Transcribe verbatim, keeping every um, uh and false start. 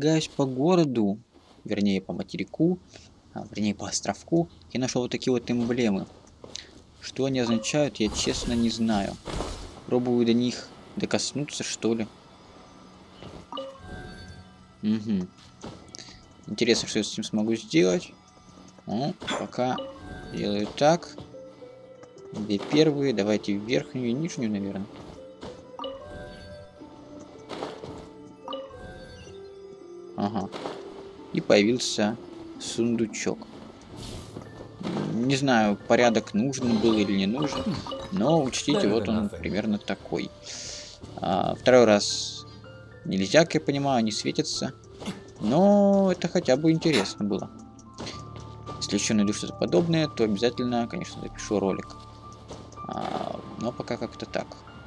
продвигаюсь по городу, вернее по материку, а, вернее по островку, я нашел вот такие вот эмблемы. Что они означают, я честно не знаю. Пробую до них докоснуться, что ли. Угу. Интересно, что я с этим смогу сделать. Ну, пока делаю так. Две первые, давайте верхнюю и нижнюю, наверное. Ага. И появился сундучок. Не знаю, порядок нужен был или не нужен, но учтите, вот он примерно такой. А, второй раз нельзя, как я понимаю, они светятся. Но это хотя бы интересно было. Если еще найду что-то подобное, то обязательно, конечно, запишу ролик. А, но пока как-то так.